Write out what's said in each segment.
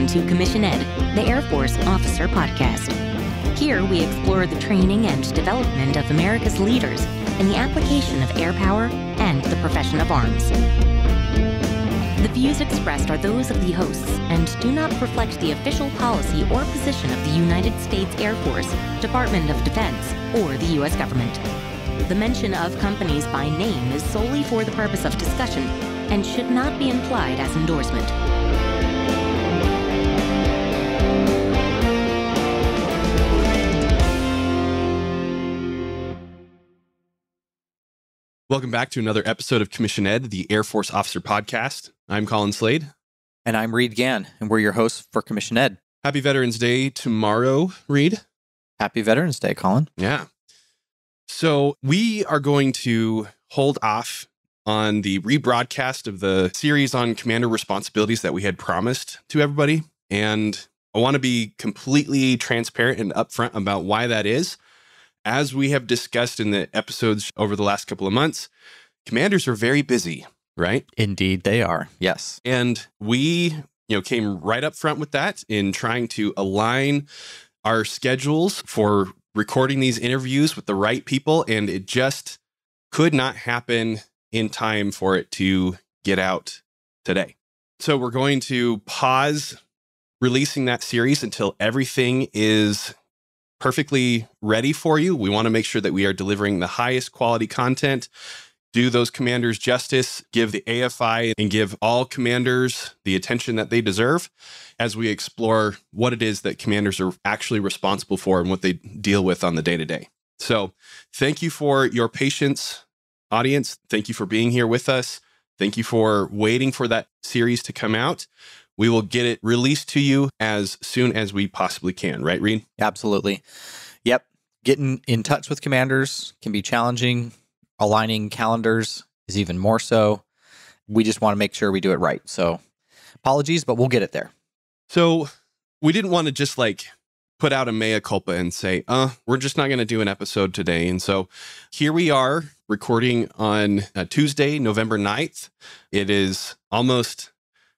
Welcome to Commission Ed, the Air Force Officer Podcast. Here we explore the training and development of America's leaders and the application of air power and the profession of arms. The views expressed are those of the hosts and do not reflect the official policy or position of the United States Air Force, Department of Defense, or the U.S. government. The mention of companies by name is solely for the purpose of discussion and should not be implied as endorsement. Welcome back to another episode of Commission Ed, the Air Force Officer Podcast. I'm Colin Slade. And I'm Reed Gann, and we're your hosts for Commission Ed. Happy Veterans Day tomorrow, Reed. Happy Veterans Day, Colin. Yeah. So we are going to hold off on the rebroadcast of the series on commander responsibilities that we had promised to everybody. And I want to be completely transparent and upfront about why that is. As we have discussed in the episodes over the last couple of months, commanders are very busy, right? Indeed, they are. Yes. And we, came right up front with that in trying to align our schedules for recording these interviews with the right people. And it just could not happen in time for it to get out today. So we're going to pause releasing that series until everything is perfectly ready for you. We want to make sure that we are delivering the highest quality content, do those commanders justice, give the AFI and give all commanders the attention that they deserve as we explore what it is that commanders are actually responsible for and what they deal with on the day-to-day. So thank you for your patience, audience. Thank you for being here with us. Thank you for waiting for that series to come out. We will get it released to you as soon as we possibly can. Right, Reed? Absolutely. Yep. Getting in touch with commanders can be challenging. Aligning calendars is even more so. We just want to make sure we do it right. So apologies, but we'll get it there. So we didn't want to just put out a mea culpa and say, we're just not going to do an episode today. And so here we are recording on Tuesday, November 9th. It's almost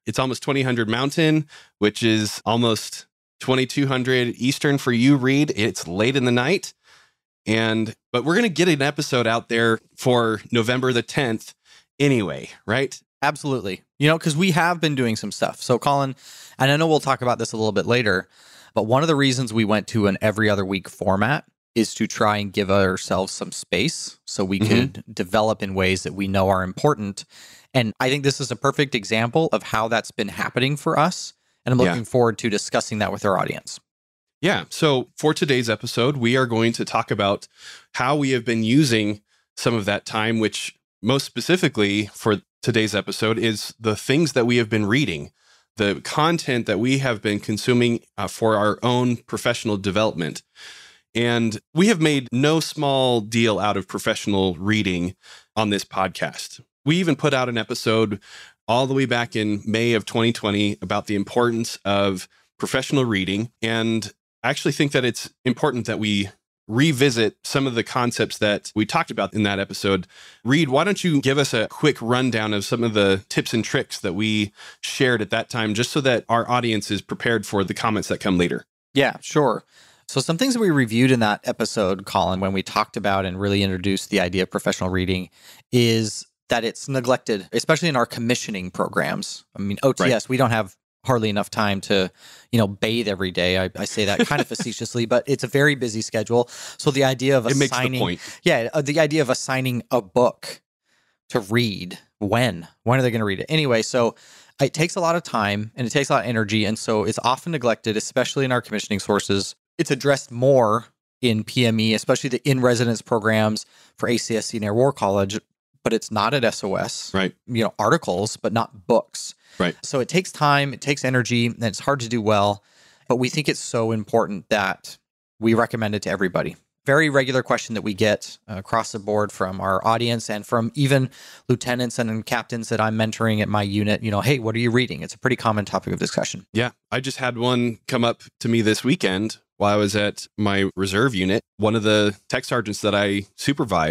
2000 Mountain, which is almost 2200 Eastern for you, Reed. It's late in the night. But we're going to get an episode out there for November the 10th anyway, right? Absolutely. Because we have been doing some stuff. So Colin, and I know we'll talk about this a little bit later, but one of the reasons we went to an every other week format is to try and give ourselves some space so we could develop in ways that we know are important. And I think this is a perfect example of how that's been happening for us. And I'm looking forward to discussing that with our audience. Yeah. So for today's episode, we are going to talk about how we have been using some of that time, which most specifically for today's episode is the things that we have been reading, the content that we have been consuming for our own professional development. And we have made no small deal out of professional reading on this podcast. We even put out an episode all the way back in May of 2020 about the importance of professional reading. And I actually think that it's important that we revisit some of the concepts that we talked about in that episode. Reed, why don't you give us a quick rundown of some of the tips and tricks that we shared at that time, just so that our audience is prepared for the comments that come later? Yeah, sure. So some things that we reviewed in that episode, Colin, when we talked about and really introduced the idea of professional reading is that it's neglected, especially in our commissioning programs. I mean, OTS, right. We don't have hardly enough time to, bathe every day. I say that kind of facetiously, but it's a very busy schedule. So the idea of assigning, the idea of assigning a book to read, when are they going to read it? Anyway, so it takes a lot of time and it takes a lot of energy. And so it's often neglected, especially in our commissioning sources. It's addressed more in PME, especially the in-residence programs for ACSC and Air War College, but it's not at SOS. Right. Articles, but not books. Right. So it takes time, it takes energy, and it's hard to do well. But we think it's so important that we recommend it to everybody. Very regular question that we get across the board from our audience and from even lieutenants and captains that I'm mentoring at my unit. Hey, what are you reading? It's a pretty common topic of discussion. Yeah. I just had one come up to me this weekend while I was at my reserve unit. One of the tech sergeants that I supervise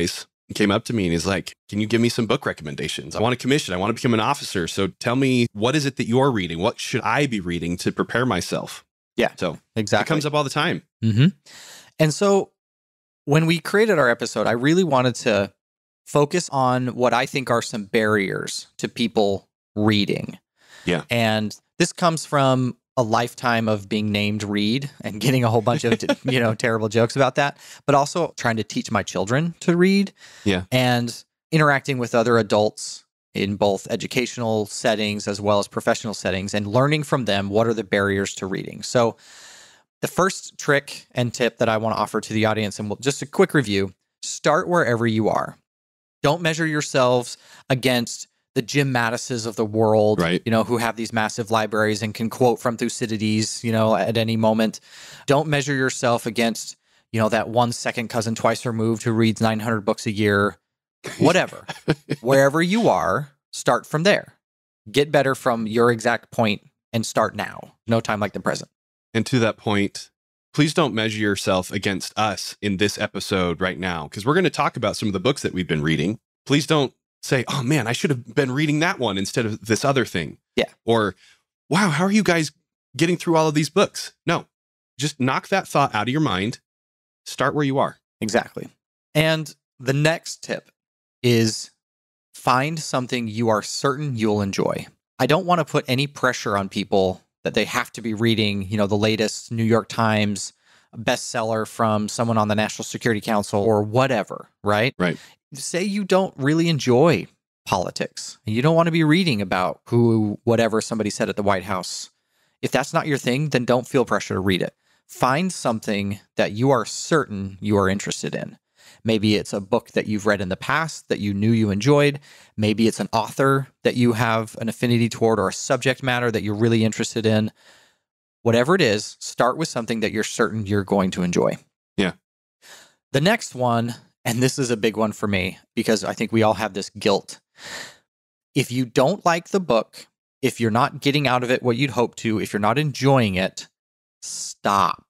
came up to me and he's like, can you give me some book recommendations? I want to commission. I want to become an officer. So tell me, what is it that you're reading? What should I be reading to prepare myself? Yeah, so exactly. It comes up all the time. Mm-hmm. And so when we created our episode, I really wanted to focus on what I think are some barriers to people reading. Yeah. And this comes from a lifetime of being named Reed and getting a whole bunch of, terrible jokes about that, but also trying to teach my children to read. Yeah. And interacting with other adults in both educational settings as well as professional settings and learning from them what are the barriers to reading. So the first trick and tip that I want to offer to the audience, and just a quick review, start wherever you are. Don't measure yourselves against the Jim Mattises of the world, right, who have these massive libraries and can quote from Thucydides, at any moment. Don't measure yourself against, that one second cousin twice removed who reads 900 books a year. Whatever. Wherever you are, start from there. Get better from your exact point and start now. No time like the present. And to that point, please don't measure yourself against us in this episode right now, because we're going to talk about some of the books that we've been reading. Please don't say, oh man, I should have been reading that one instead of this other thing. Yeah. Or, wow, how are you guys getting through all of these books? No, just knock that thought out of your mind. Start where you are. Exactly. And the next tip is find something you are certain you'll enjoy. I don't want to put any pressure on people that they have to be reading, the latest New York Times bestseller from someone on the National Security Council or whatever, right? Right. Say you don't really enjoy politics and you don't want to be reading about whatever somebody said at the White House. If that's not your thing, then don't feel pressure to read it. Find something that you are certain you are interested in. Maybe it's a book that you've read in the past that you knew you enjoyed. Maybe it's an author that you have an affinity toward or a subject matter that you're really interested in. Whatever it is, start with something that you're certain you're going to enjoy. Yeah. The next one, and this is a big one for me because I think we all have this guilt. If you don't like the book, if you're not getting out of it what you'd hope to, if you're not enjoying it, stop.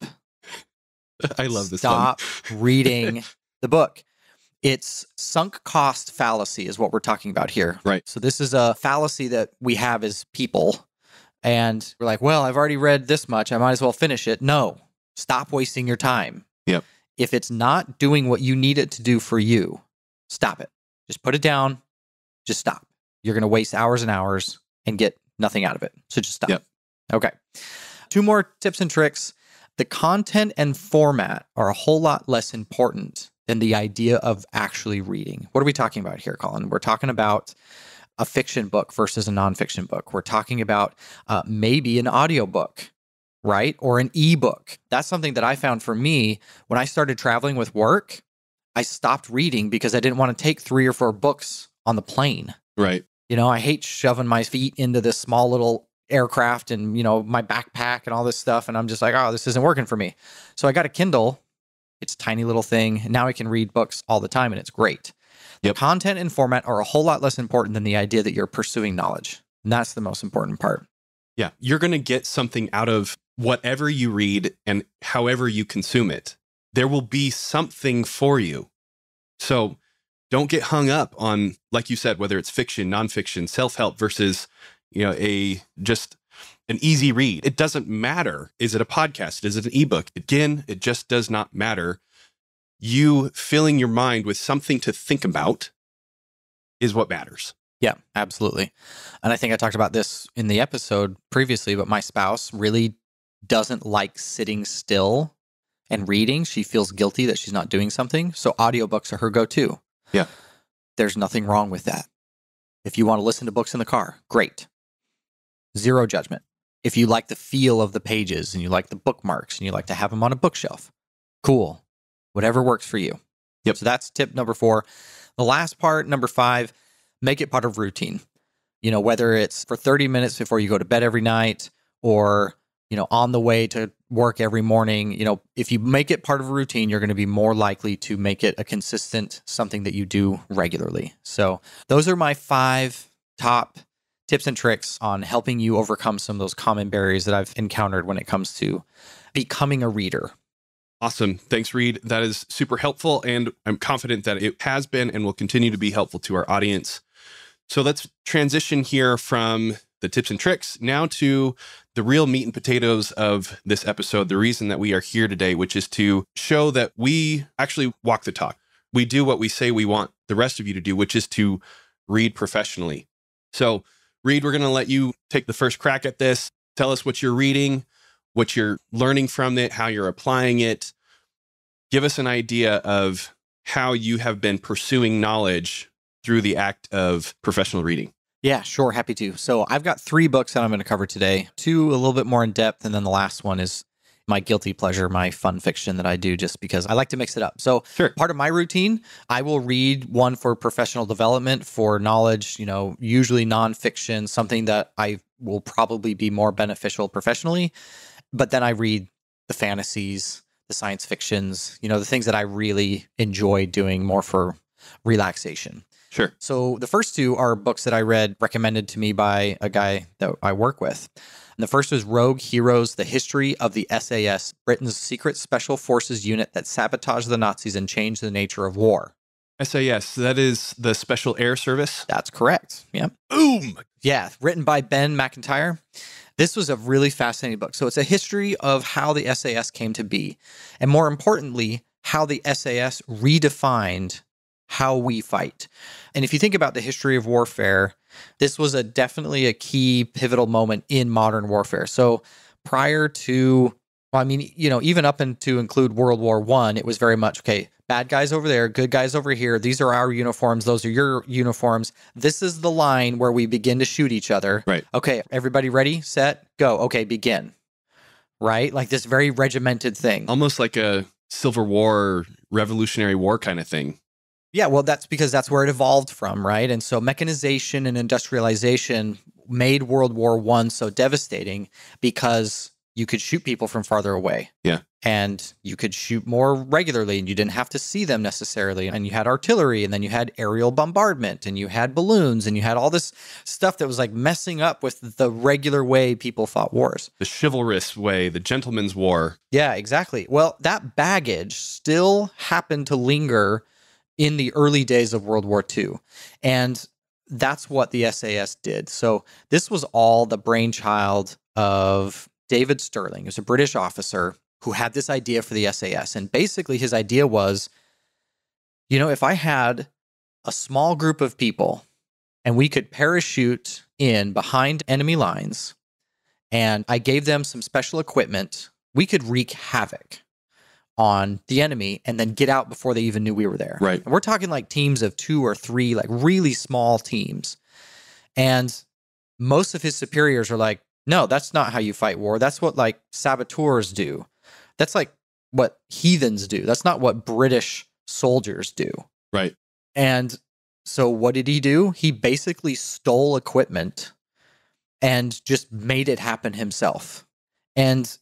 I love this. Stop reading the book. It's sunk cost fallacy is what we're talking about here. Right. So this is a fallacy that we have as people. And we're like, well, I've already read this much. I might as well finish it. No, stop wasting your time. Yep. If it's not doing what you need it to do for you, stop it. Just put it down. Just stop. You're going to waste hours and hours and get nothing out of it. So just stop. Yep. Okay. 2 more tips and tricks. The content and format are a whole lot less important than the idea of actually reading. What are we talking about here, Colin? We're talking about a fiction book versus a nonfiction book. We're talking about maybe an audiobook, right? Or an ebook. That's something that I found for me when I started traveling with work. I stopped reading because I didn't want to take 3 or 4 books on the plane. Right. I hate shoving my feet into this small little aircraft and, my backpack and all this stuff. And I'm just like, oh, this isn't working for me. So I got a Kindle. It's a tiny little thing. Now I can read books all the time and it's great. Yep. The content and format are a whole lot less important than the idea that you're pursuing knowledge. And that's the most important part. Yeah. You're going to get something out of whatever you read and however you consume it. There will be something for you. So don't get hung up on, like you said, whether it's fiction, nonfiction, self-help versus, just an easy read. It doesn't matter. Is it a podcast? Is it an ebook? Again, it just does not matter. You filling your mind with something to think about is what matters. Yeah, absolutely. And I think I talked about this in the episode previously, but my spouse really doesn't like sitting still and reading. She feels guilty that she's not doing something. So audiobooks are her go-to. Yeah. There's nothing wrong with that. If you want to listen to books in the car, great. Zero judgment. If you like the feel of the pages and you like the bookmarks and you like to have them on a bookshelf, cool. Whatever works for you. Yep. So that's tip number 4. The last part, number 5, make it part of routine. Whether it's for 30 minutes before you go to bed every night or, on the way to work every morning, if you make it part of a routine, you're going to be more likely to make it a consistent something that you do regularly. So those are my 5 top tips and tricks on helping you overcome some of those common barriers that I've encountered when it comes to becoming a reader. Awesome. Thanks, Reed. That is super helpful, and I'm confident that it has been and will continue to be helpful to our audience. So let's transition here from the tips and tricks now to the real meat and potatoes of this episode, the reason that we are here today, which is to show that we actually walk the talk. We do what we say we want the rest of you to do, which is to read professionally. So, Reed, we're going to let you take the first crack at this. Tell us what you're reading, what you're learning from it, how you're applying it. Give us an idea of how you have been pursuing knowledge through the act of professional reading. Yeah, sure. Happy to. So I've got 3 books that I'm going to cover today. 2 a little bit more in depth, and then the last one is my guilty pleasure, my fun fiction that I do just because I like to mix it up. So Sure. Part of my routine, I will read one for professional development, for knowledge, usually nonfiction, something that I will probably be more beneficial professionally. But then I read the fantasies, the science fictions, the things that I really enjoy doing more for relaxation. Sure. So the first 2 are books that I read recommended to me by a guy that I work with. And the first is Rogue Heroes, The History of the SAS, Britain's secret special forces unit that sabotaged the Nazis and changed the nature of war. SAS, that is the Special Air Service? That's correct. Yeah. Boom! Yeah, written by Ben McIntyre. This was a really fascinating book. So it's a history of how the SAS came to be, and more importantly, how the SAS redefined how we fight. And if you think about the history of warfare, this was definitely a key pivotal moment in modern warfare. So prior to, even up and to include World War I, it was very much, okay, bad guys over there, good guys over here. These are our uniforms. Those are your uniforms. This is the line where we begin to shoot each other. Right. Okay, everybody ready, set, go. Okay, begin. Right? Like this very regimented thing. Almost like a Civil War, Revolutionary War kind of thing. Yeah, well, that's because that's where it evolved from, right? And so mechanization and industrialization made World War I so devastating because you could shoot people from farther away. Yeah. And you could shoot more regularly, and you didn't have to see them necessarily. And you had artillery, and then you had aerial bombardment, and you had balloons, and you had all this stuff that was like messing up with the regular way people fought wars. The chivalrous way, the gentleman's war. Yeah, exactly. Well, that baggage still happened to linger in the early days of World War II. And that's what the SAS did. So this was all the brainchild of David Stirling, who's a British officer who had this idea for the SAS. And basically his idea was, if I had a small group of people and we could parachute in behind enemy lines and I gave them some special equipment, we could wreak havoc on the enemy and then get out before they even knew we were there. Right. And we're talking like teams of 2 or 3, like really small teams. And most of his superiors are like, no, that's not how you fight war. That's what like saboteurs do. That's like what heathens do. That's not what British soldiers do. Right. And so what did he do? He basically stole equipment and just made it happen himself. And,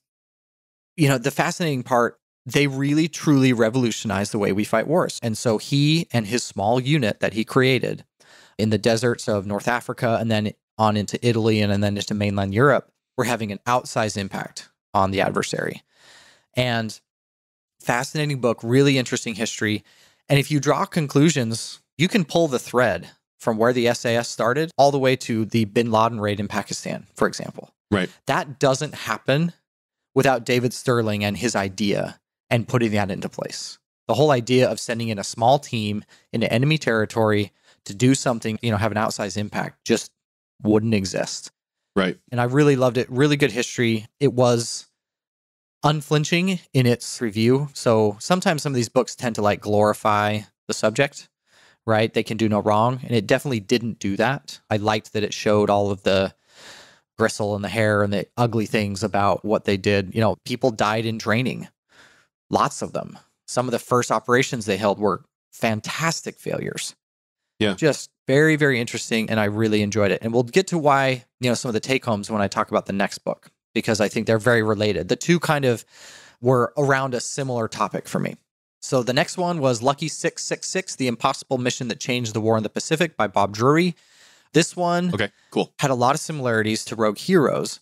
the fascinating part, they really, truly revolutionized the way we fight wars. And so he and his small unit that he created in the deserts of North Africa and then on into Italy and then into mainland Europe were having an outsized impact on the adversary. And fascinating book, really interesting history. And if you draw conclusions, you can pull the thread from where the SAS started all the way to the Bin Laden raid in Pakistan, for example. Right. That doesn't happen without David Stirling and his idea and putting that into place. The whole idea of sending in a small team into enemy territory to do something, have an outsized impact just wouldn't exist. Right. And I really loved it. Really good history. It was unflinching in its review. So sometimes some of these books tend to like glorify the subject, right? They can do no wrong. And it definitely didn't do that. I liked that it showed all of the gristle and the hair and the ugly things about what they did. People died in training. Lots of them. Some of the first operations they held were fantastic failures. Yeah. Just very, very interesting. And I really enjoyed it. And we'll get to why, some of the take homes when I talk about the next book, because I think they're very related. The 2 kind of were around a similar topic for me. So the next one was Lucky 666, The Impossible Mission That Changed the War in the Pacific by Bob Drury. This one Okay, cool. had a lot of similarities to Rogue Heroes.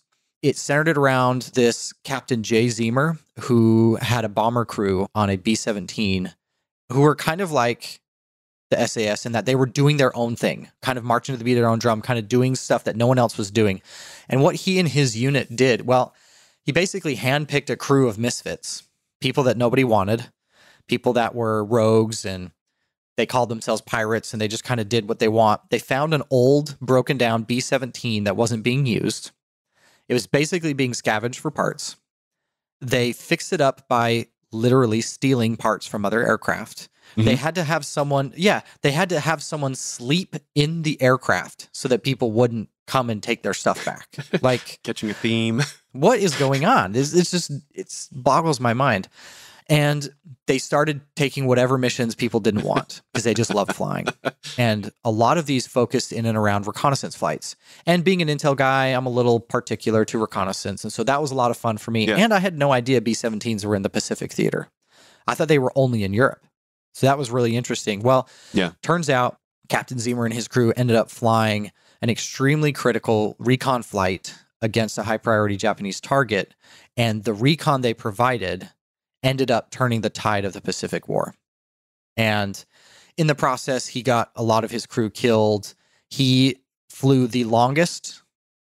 it centered around this Captain Jay Zemer, who had a bomber crew on a B-17, who were kind of like the SAS in that they were doing their own thing, kind of marching to the beat of their own drum, kind of doing stuff that no one else was doing. And what he and his unit did, well, he basically handpicked a crew of misfits, people that nobody wanted, people that were rogues, and they called themselves pirates, and they just kind of did what they want. They found an old, broken down B-17 that wasn't being used. It was basically being scavenged for parts. They fixed it up by literally stealing parts from other aircraft. Mm-hmm. They had to have someone sleep in the aircraft so that people wouldn't come and take their stuff back. Like, catching a theme. What is going on? It boggles my mind. And they started taking whatever missions people didn't want because they just loved flying. And a lot of these focused in and around reconnaissance flights. And being an intel guy, I'm a little particular to reconnaissance. And so that was a lot of fun for me. Yeah. And I had no idea B-17s were in the Pacific theater. I thought they were only in Europe. So that was really interesting. Well, turns out Captain Zemer and his crew ended up flying an extremely critical recon flight against a high-priority Japanese target. And the recon they provided ended up turning the tide of the Pacific War. And in the process, he got a lot of his crew killed. He flew the longest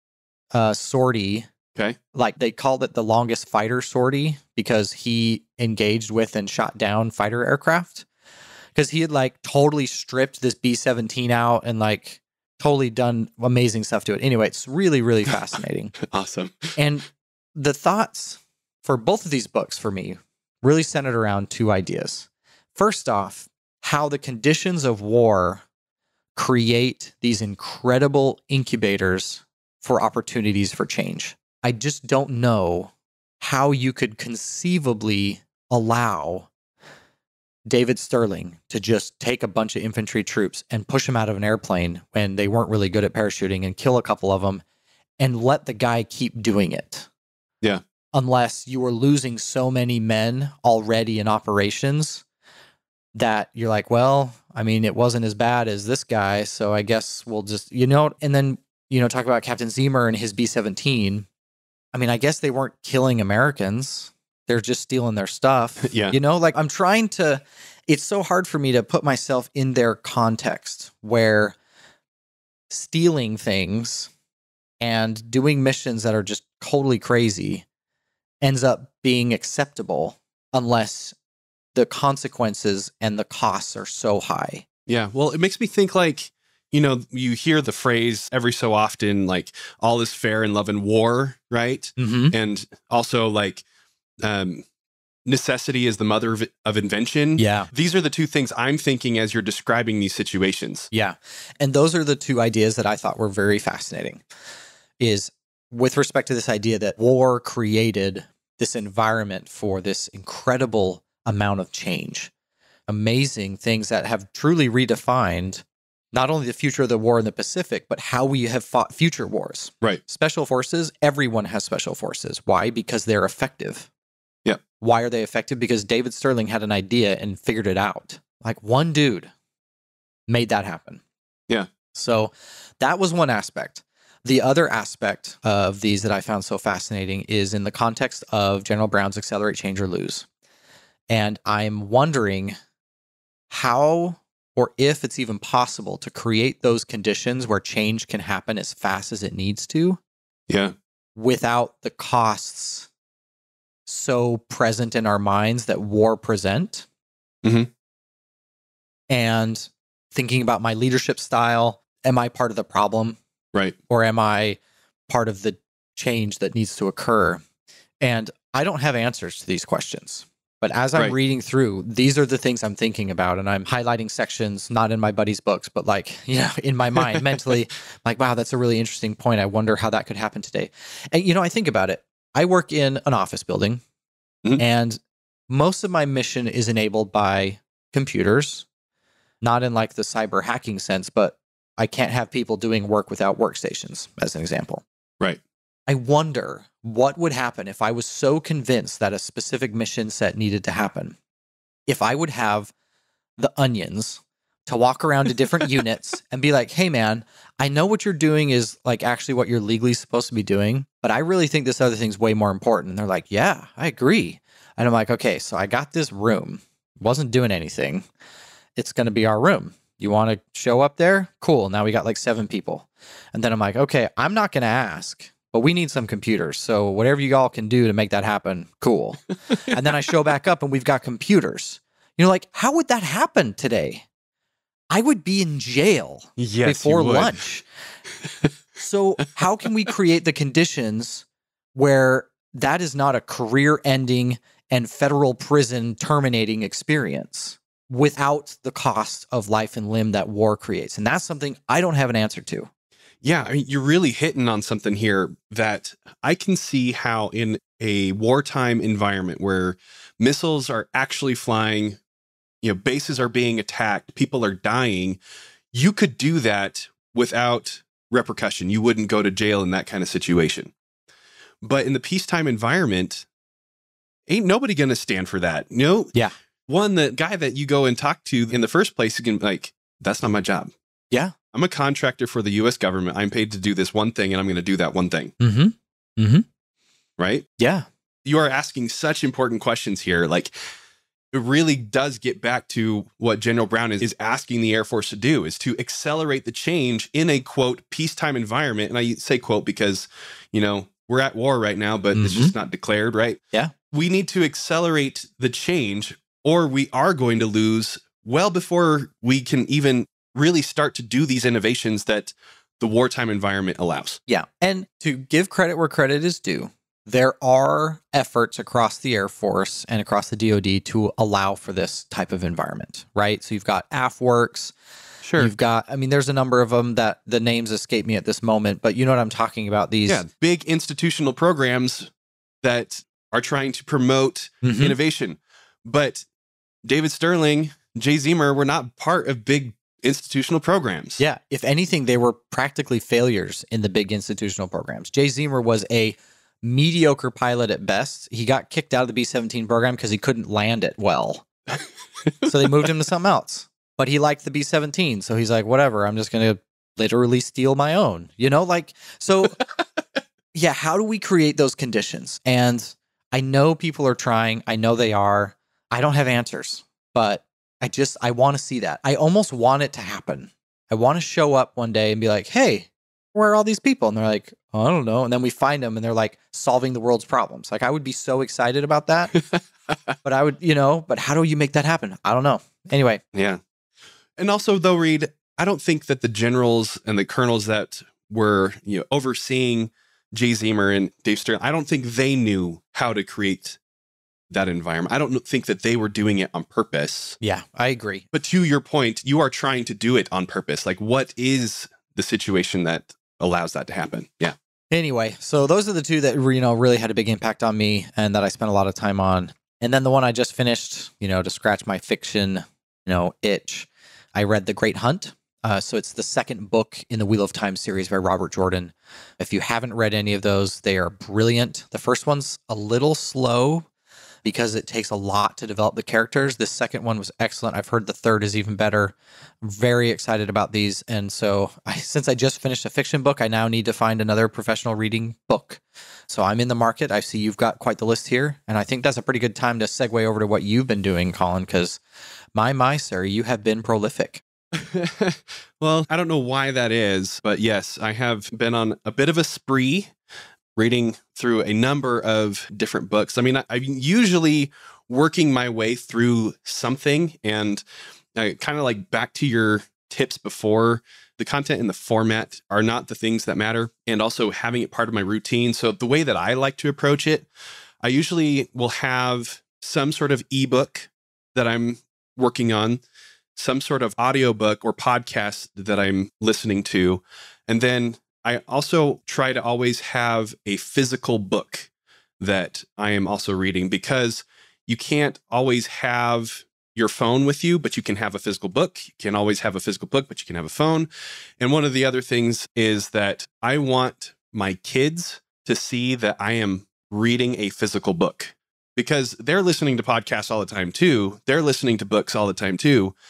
sortie. Okay. Like they called it the longest fighter sortie because he engaged with and shot down fighter aircraft. Because he had like totally stripped this B-17 out and like totally done amazing stuff to it. Anyway, it's really, really fascinating. Awesome. And the thoughts for both of these books for me really centered around two ideas. First off, how the conditions of war create these incredible incubators for opportunities for change. I just don't know how you could conceivably allow David Sterling to just take a bunch of infantry troops and push them out of an airplane when they weren't really good at parachuting and kill a couple of them and let the guy keep doing it. Yeah. Unless you were losing so many men already in operations that you're like, well, I mean, it wasn't as bad as this guy, so I guess we'll just, and then, talk about Captain Zemer and his B-17. I mean, I guess they weren't killing Americans. They're just stealing their stuff. Yeah. I'm trying to, it's so hard for me to put myself in their context where stealing things and doing missions that are just totally crazy ends up being acceptable unless the consequences and the costs are so high. Yeah. Well, it makes me think like, you hear the phrase every so often, like all is fair in love and war, right? Mm-hmm. And also like necessity is the mother of invention. Yeah. These are the two things I'm thinking as you're describing these situations. Yeah. And those are the two ideas that I thought were very fascinating is with respect to this idea that war created this environment for this incredible amount of change, amazing things that have truly redefined not only the future of the war in the Pacific, but how we have fought future wars. Right. Special forces, everyone has special forces. Why? Because they're effective. Yeah. Why are they effective? Because David Sterling had an idea and figured it out. Like one dude made that happen. Yeah. So that was one aspect. The other aspect of these that I found so fascinating is in the context of General Brown's Accelerate, Change, or Lose. And I'm wondering how or if it's even possible to create those conditions where change can happen as fast as it needs to. Yeah. Without the costs so present in our minds that war present. Mm-hmm. And thinking about my leadership style, am I part of the problem? Right. Or am I part of the change that needs to occur? And I don't have answers to these questions. But as I'm reading through, these are the things I'm thinking about. And I'm highlighting sections, not in my buddy's books, but like, in my mind, mentally, like, wow, that's a really interesting point. I wonder how that could happen today. And, I think about it. I work in an office building, and most of my mission is enabled by computers, not in like the cyber hacking sense, but I can't have people doing work without workstations, as an example. Right. I wonder what would happen if I was so convinced that a specific mission set needed to happen. If I would have the onions to walk around to different units and be like, hey, man, I know what you're doing is like actually what you're legally supposed to be doing, but I really think this other thing's way more important. And they're like, yeah, I agree. And I'm like, okay, so I got this room. Wasn't doing anything. It's going to be our room. You want to show up there? Cool. Now we got like 7 people. And then I'm like, okay, I'm not going to ask, but we need some computers. So whatever you all can do to make that happen, cool. And then I show back up and we've got computers. Like, how would that happen today? I would be in jail before lunch. So how can we create the conditions where that is not a career-ending and federal prison terminating experience without the cost of life and limb that war creates? And that's something I don't have an answer to. Yeah, I mean, you're really hitting on something here that I can see how in a wartime environment where missiles are actually flying, bases are being attacked, people are dying, you could do that without repercussion. You wouldn't go to jail in that kind of situation. But in the peacetime environment, ain't nobody going to stand for that. Yeah. One, the guy that you go and talk to in the first place, you can like, that's not my job. Yeah. I'm a contractor for the U.S. government. I'm paid to do this one thing, and I'm going to do that one thing. Mm-hmm. Mm-hmm. Right? Yeah. You are asking such important questions here. Like, it really does get back to what General Brown is asking the Air Force to do, is to accelerate the change in a, quote, peacetime environment. And I say quote because, we're at war right now, but it's just not declared, right? Yeah. We need to accelerate the change, or we are going to lose well before we can even really start to do these innovations that the wartime environment allows. Yeah. And to give credit where credit is due, there are efforts across the Air Force and across the DoD to allow for this type of environment, right? So you've got AFWorks. Sure. You've got, there's a number of them that the names escape me at this moment, but you know what I'm talking about. These big institutional programs that are trying to promote innovation. But David Sterling, Jay Zemer were not part of big institutional programs. Yeah. If anything, they were practically failures in the big institutional programs. Jay Zemer was a mediocre pilot at best. He got kicked out of the B-17 program because he couldn't land it well. So they moved him to something else. But he liked the B-17. So he's like, whatever, I'm just going to literally steal my own. So yeah, how do we create those conditions? And I know people are trying. I know they are. I don't have answers, but I want to see that. I almost want it to happen. I want to show up one day and be like, hey, where are all these people? And they're like, oh, I don't know. And then we find them and they're like solving the world's problems. Like, I would be so excited about that. But I would, but how do you make that happen? I don't know. Anyway. Yeah. And also, though, Reed, I don't think that the generals and the colonels that were overseeing Jay Zemer and Dave Sterling, I don't think they knew how to create that environment. I don't think that they were doing it on purpose. Yeah, I agree. But to your point, you are trying to do it on purpose. Like, what is the situation that allows that to happen? Yeah. Anyway, so those are the two that, really had a big impact on me and that I spent a lot of time on. And then the one I just finished, to scratch my fiction, itch, I read The Great Hunt. So it's the second book in the Wheel of Time series by Robert Jordan. If you haven't read any of those, they are brilliant. The first one's a little slow because it takes a lot to develop the characters. The second one was excellent. I've heard the third is even better. I'm very excited about these. And so since I just finished a fiction book, I now need to find another professional reading book. So I'm in the market. I see you've got quite the list here. And I think that's a pretty good time to segue over to what you've been doing, Colin, because my, sir, you have been prolific. Well, I don't know why that is, but yes, I have been on a bit of a spree reading through a number of different books. I mean, I'm usually working my way through something, and kind of like back to your tips before, the content and the format are not the things that matter, and also having it part of my routine. So the way that I like to approach it, I usually will have some sort of ebook that I'm working on, some sort of audiobook or podcast that I'm listening to. And then I also try to always have a physical book that I am also reading, because you can't always have your phone with you, but you can have a physical book. You can always have a physical book, but you can have a phone. And one of the other things is that I want my kids to see that I am reading a physical book, because they're listening to podcasts all the time too. They're listening to books all the time too.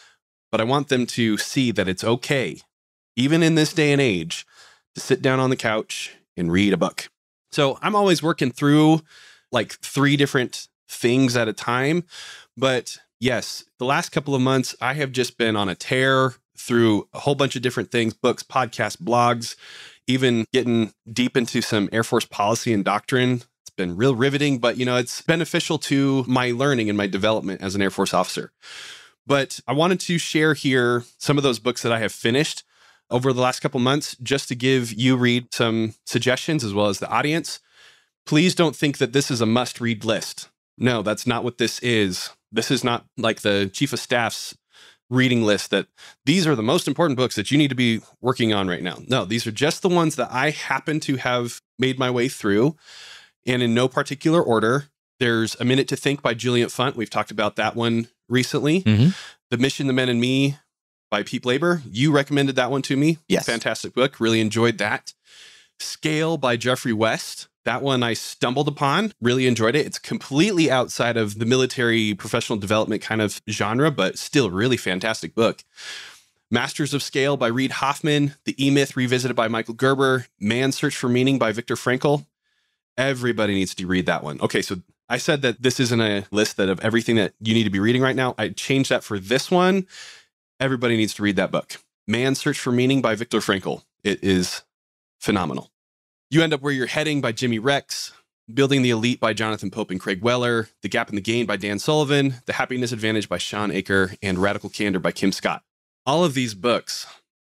but I want them to see that it's okay, even in this day and age, to sit down on the couch and read a book. So I'm always working through like 3 different things at a time. But yes, the last couple of months, I have just been on a tear through a whole bunch of different things, books, podcasts, blogs, even getting deep into some Air Force policy and doctrine. It's been real riveting, but it's beneficial to my learning and my development as an Air Force officer. But I wanted to share here some of those books that I have finished over the last couple months, just to give you, Reed, some suggestions as well as the audience. Please don't think that this is a must-read list. No, that's not what this is. This is not like the Chief of Staff's reading list that these are the most important books that you need to be working on right now. No, these are just the ones that I happen to have made my way through, and in no particular order. There's A Minute to Think by Julian Funt. We've talked about that one recently. Mm-hmm. The Mission, the Men, and Me by Pete Labor. You recommended that one to me. Yes. Fantastic book. Really enjoyed that. Scale by Jeffrey West. That one I stumbled upon, really enjoyed it. It's completely outside of the military professional development kind of genre, but still really fantastic book. Masters of Scale by Reid Hoffman. The E-Myth Revisited by Michael Gerber. Man's Search for Meaning by Viktor Frankl. Everybody needs to read that one. Okay, so I said that this isn't a list that of everything that you need to be reading right now. I changed that for this one. Everybody needs to read that book. Man's Search for Meaning by Viktor Frankl. It is phenomenal. You End Up Where You're Heading by Jimmy Rex. Building the Elite by Jonathan Pope and Craig Weller. The Gap in the Gain by Dan Sullivan. The Happiness Advantage by Sean Aker. And Radical Candor by Kim Scott. All of these books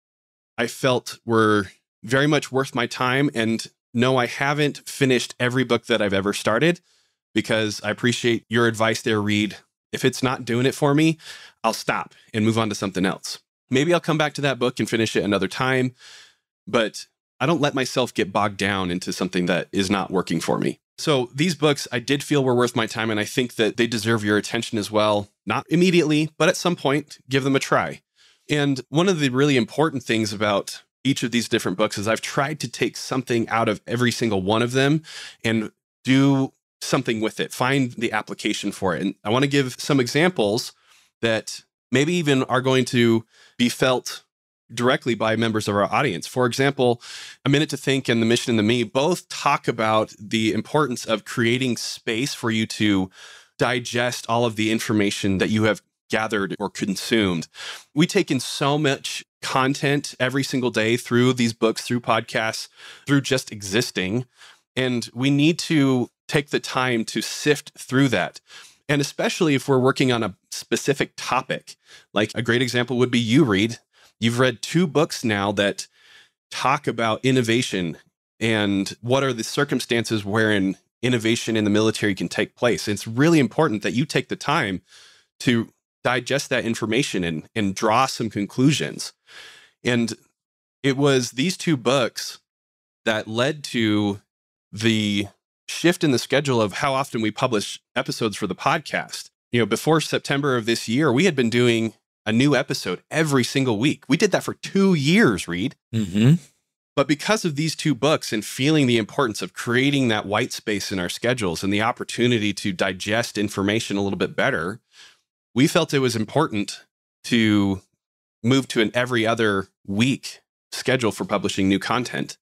I felt were very much worth my time. And no, I haven't finished every book that I've ever started, because I appreciate your advice there, Reed. If it's not doing it for me, I'll stop and move on to something else. Maybe I'll come back to that book and finish it another time, but I don't let myself get bogged down into something that is not working for me. So these books I did feel were worth my time, and I think that they deserve your attention as well. Not immediately, but at some point, give them a try. And one of the really important things about each of these different books is I've tried to take something out of every single one of them and do something with it, find the application for it. And I want to give some examples that maybe even are going to be felt directly by members of our audience. For example, A Minute to Think and The Mission and the Me both talk about the importance of creating space for you to digest all of the information that you have gathered or consumed. We take in so much content every single day through these books, through podcasts, through just existing. And we need to take the time to sift through that. And especially if we're working on a specific topic, like a great example would be you, Reed. You've read 2 books now that talk about innovation and what are the circumstances wherein innovation in the military can take place. It's really important that you take the time to digest that information and draw some conclusions. And it was these 2 books that led to the shift in the schedule of how often we publish episodes for the podcast. Before September of this year, we had been doing a new episode every single week. We did that for 2 years, Reed. Mm-hmm. But because of these 2 books and feeling the importance of creating that white space in our schedules and the opportunity to digest information a little bit better, we felt it was important to move to an every other week schedule for publishing new content.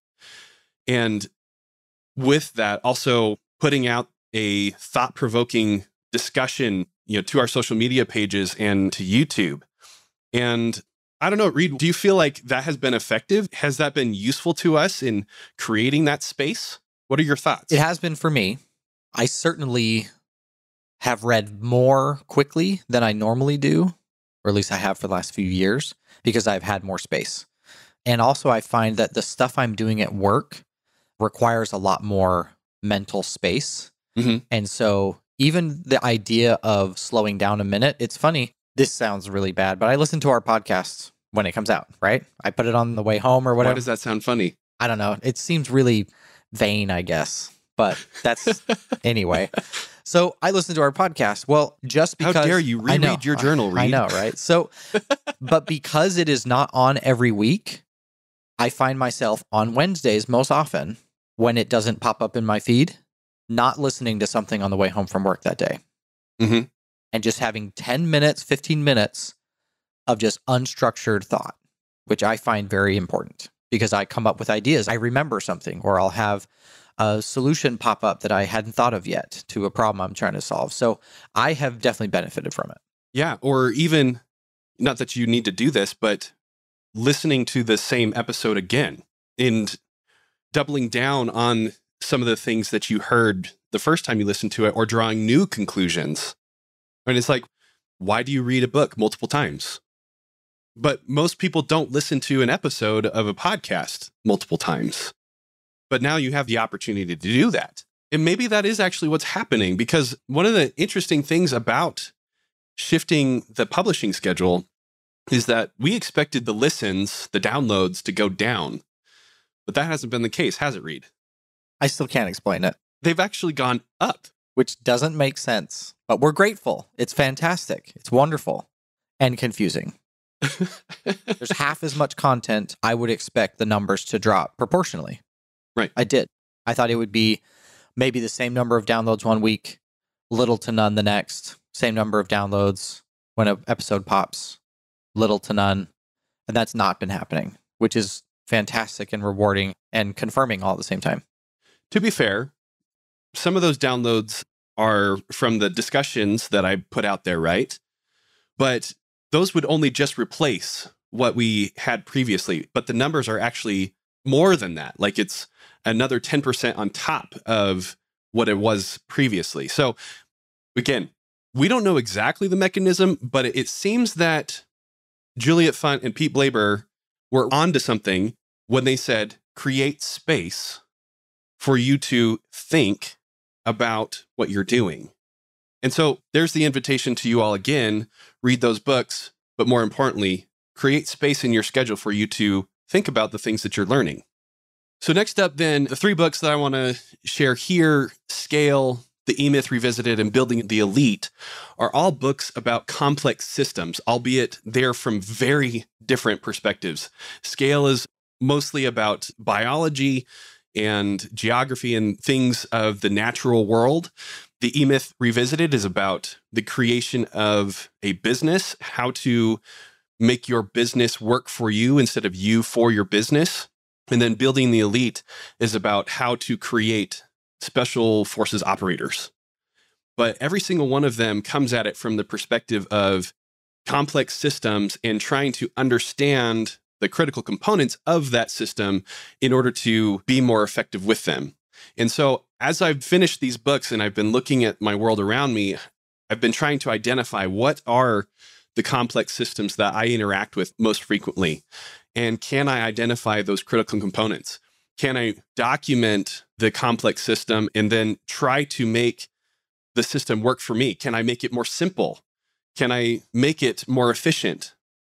And with that, also putting out a thought-provoking discussion, to our social media pages and to YouTube. And I don't know, Reed, do you feel like that has been effective? Has that been useful to us in creating that space? What are your thoughts? It has been for me. I certainly have read more quickly than I normally do, or at least I have for the last few years, because I've had more space. And also I find that the stuff I'm doing at work requires a lot more mental space. Mm-hmm. And so even the idea of slowing down a minute, it's funny. This sounds really bad, but I listen to our podcast when it comes out, right? I put it on the way home or whatever. Why does that sound funny? I don't know. It seems really vain, I guess. But that's anyway. So I listen to our podcast. Well, just because... How dare you reread your journal, Reed? I know, right? So, but because it is not on every week, I find myself on Wednesdays most often, when it doesn't pop up in my feed, not listening to something on the way home from work that day. Mm-hmm. And just having 10 minutes, 15 minutes of just unstructured thought, which I find very important because I come up with ideas. I remember something, or I'll have a solution pop up that I hadn't thought of yet to a problem I'm trying to solve. So I have definitely benefited from it. Yeah. Or even, not that you need to do this, but listening to the same episode again and doubling down on some of the things that you heard the first time you listened to it, or drawing new conclusions. And it's like, why do you read a book multiple times? But most people don't listen to an episode of a podcast multiple times. But now you have the opportunity to do that. And maybe that is actually what's happening, because one of the interesting things about shifting the publishing schedule is that we expected the listens, the downloads, to go down. But that hasn't been the case, has it, Reed? I still can't explain it. They've actually gone up. Which doesn't make sense. But we're grateful. It's fantastic. It's wonderful and confusing. There's half as much content. I would expect the numbers to drop proportionally. Right. I did. I thought it would be maybe the same number of downloads one week, little to none the next, same number of downloads when an episode pops, little to none. And that's not been happening, which is fantastic and rewarding and confirming all at the same time. To be fair, some of those downloads are from the discussions that I put out there, right? But those would only just replace what we had previously. But the numbers are actually more than that. Like it's another 10% on top of what it was previously. So again, we don't know exactly the mechanism, but it seems that Juliet Funt and Pete Blaber were onto something when they said, create space for you to think about what you're doing. And so there's the invitation to you all again, read those books, but more importantly, create space in your schedule for you to think about the things that you're learning. So next up then, the 3 books that I want to share here, Scale, The E-Myth Revisited, and Building the Elite, are all books about complex systems, albeit they're from very different perspectives. Scale is mostly about biology and geography and things of the natural world. The E-Myth Revisited is about the creation of a business, how to make your business work for you instead of you for your business. And then Building the Elite is about how to create special forces operators. But every single one of them comes at it from the perspective of complex systems and trying to understand the critical components of that system in order to be more effective with them. And so as I've finished these books and I've been looking at my world around me, I've been trying to identify what are the complex systems that I interact with most frequently. And can I identify those critical components? Can I document the complex system and then try to make the system work for me? Can I make it more simple? Can I make it more efficient?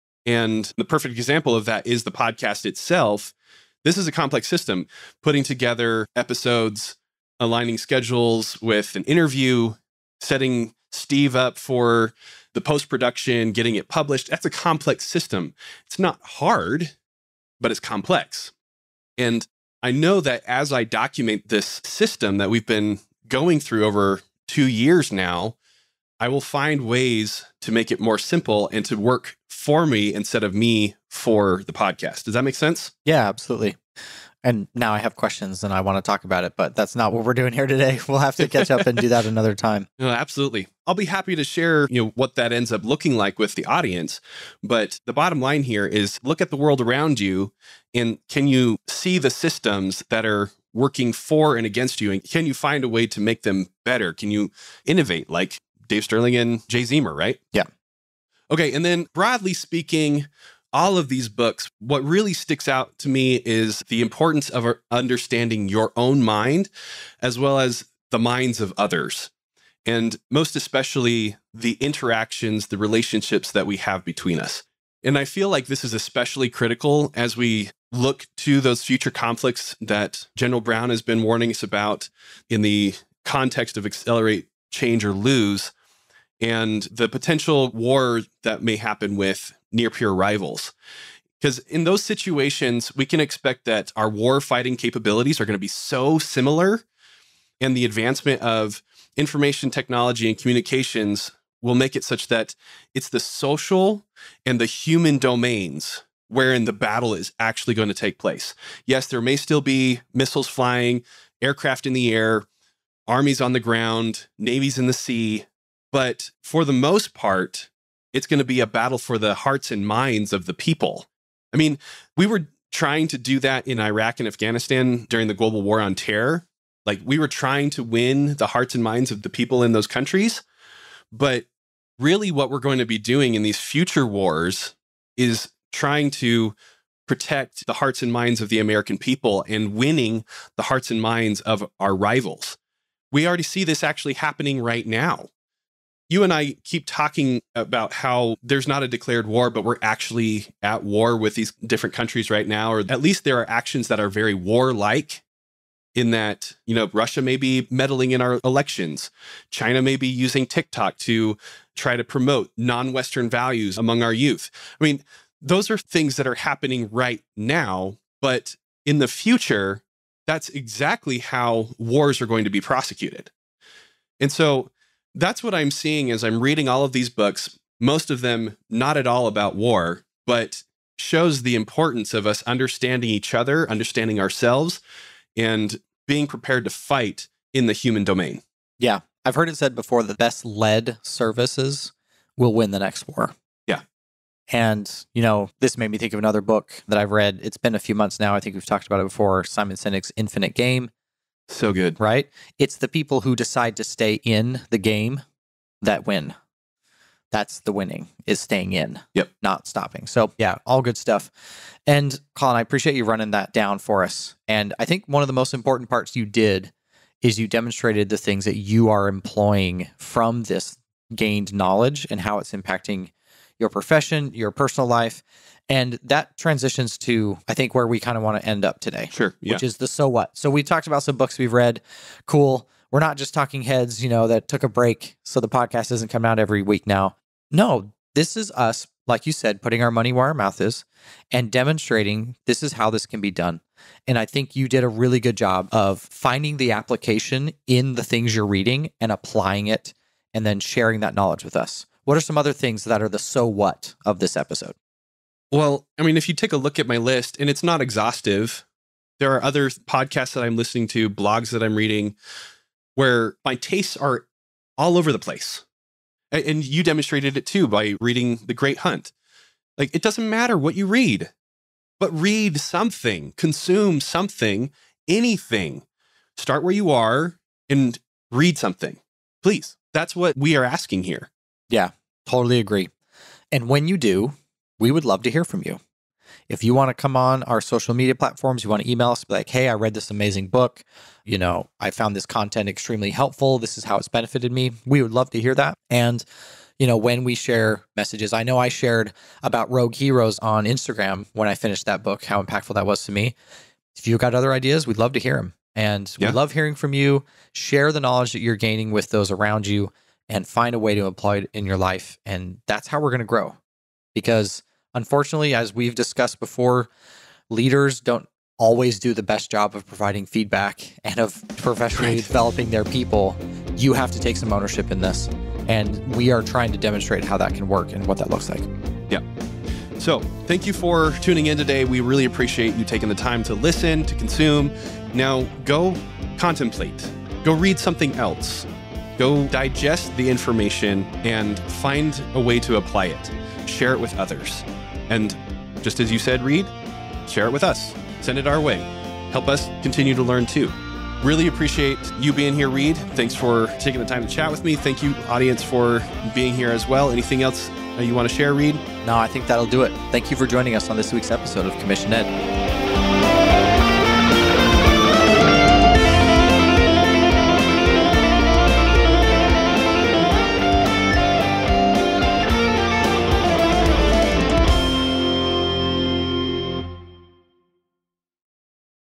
And the perfect example of that is the podcast itself. This is a complex system, putting together episodes, aligning schedules with an interview, setting Steve up for the post-production, getting it published. That's a complex system. It's not hard, but it's complex. And I know that as I document this system that we've been going through over 2 years now, I will find ways to make it more simple and to work for me instead of me for the podcast. Does that make sense? Yeah, absolutely. And now I have questions and I want to talk about it, but that's not what we're doing here today. We'll have to catch up and do that another time. No, absolutely. I'll be happy to share, what that ends up looking like with the audience. But the bottom line here is look at the world around you and can you see the systems that are working for and against you? And can you find a way to make them better? Can you innovate like Dave Sterling and Jay Zemer, right? Yeah. Okay. And then broadly speaking, all of these books, what really sticks out to me is the importance of understanding your own mind as well as the minds of others. And most especially the interactions, the relationships that we have between us. And I feel like this is especially critical as we look to those future conflicts that General Brown has been warning us about in the context of accelerate, change, or lose, and the potential war that may happen with near-peer rivals. Because in those situations, we can expect that our war-fighting capabilities are going to be so similar, and the advancement of information technology and communications will make it such that it's the social and the human domains wherein the battle is actually going to take place. Yes, there may still be missiles flying, aircraft in the air, armies on the ground, navies in the sea, but for the most part, it's going to be a battle for the hearts and minds of the people. I mean, we were trying to do that in Iraq and Afghanistan during the global war on terror. Like, we were trying to win the hearts and minds of the people in those countries. But really what we're going to be doing in these future wars is trying to protect the hearts and minds of the American people and winning the hearts and minds of our rivals. We already see this actually happening right now. You and I keep talking about how there's not a declared war, but we're actually at war with these different countries right now, or at least there are actions that are very warlike in that, Russia may be meddling in our elections. China may be using TikTok to try to promote non-Western values among our youth. I mean, those are things that are happening right now, but in the future, that's exactly how wars are going to be prosecuted. And so that's what I'm seeing as I'm reading all of these books, most of them not at all about war, but shows the importance of us understanding each other, understanding ourselves, and being prepared to fight in the human domain. Yeah. I've heard it said before, the best led services will win the next war. Yeah. And, this made me think of another book that I've read. It's been a few months now. I think we've talked about it before. Simon Sinek's Infinite Game. So good. Right? It's the people who decide to stay in the game that win. That's the winning, is staying in. Yep. Not stopping. So yeah, all good stuff. And Colin, I appreciate you running that down for us. And I think one of the most important parts you did is you demonstrated the things that you are employing from this gained knowledge and how it's impacting your profession, your personal life. And that transitions to, I think, where we kind of want to end up today. Sure. Yeah. Which is the so what. So we talked about some books we've read. Cool. We're not just talking heads, that took a break so the podcast isn't coming out every week now. No, this is us, like you said, putting our money where our mouth is and demonstrating this is how this can be done. And I think you did a really good job of finding the application in the things you're reading and applying it and then sharing that knowledge with us. What are some other things that are the so what of this episode? Well, I mean, if you take a look at my list, and it's not exhaustive, there are other podcasts that I'm listening to, blogs that I'm reading, where my tastes are all over the place. And you demonstrated it too by reading The Great Hunt. Like, it doesn't matter what you read, but read something, consume something, anything. Start where you are and read something. Please. That's what we are asking here. Yeah, totally agree. And when you do, we would love to hear from you. If you want to come on our social media platforms, you want to email us, be like, hey, I read this amazing book. I found this content extremely helpful. This is how it's benefited me. We would love to hear that. And, when we share messages, I know I shared about Rogue Heroes on Instagram when I finished that book, how impactful that was to me. If you've got other ideas, we'd love to hear them. And we love hearing from you. Share the knowledge that you're gaining with those around you and find a way to apply it in your life. And that's how we're going to grow. Because unfortunately, as we've discussed before, leaders don't always do the best job of providing feedback and of professionally developing their people. You have to take some ownership in this. And we are trying to demonstrate how that can work and what that looks like. Yeah. So thank you for tuning in today. We really appreciate you taking the time to listen, to consume. Now go contemplate. Go read something else. Go digest the information and find a way to apply it. Share it with others. And just as you said, Reed, share it with us. Send it our way. Help us continue to learn too. Really appreciate you being here, Reed. Thanks for taking the time to chat with me. Thank you, audience, for being here as well. Anything else you want to share, Reed? No, I think that'll do it. Thank you for joining us on this week's episode of Commission Ed.